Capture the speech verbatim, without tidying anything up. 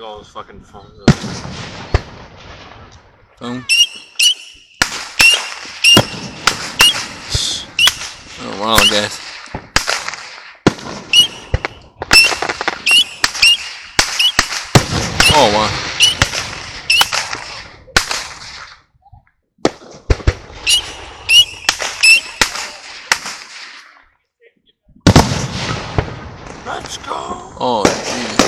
all those fucking phones. Boom. Oh wow, guys. Oh wow. Let's go! Oh, geez.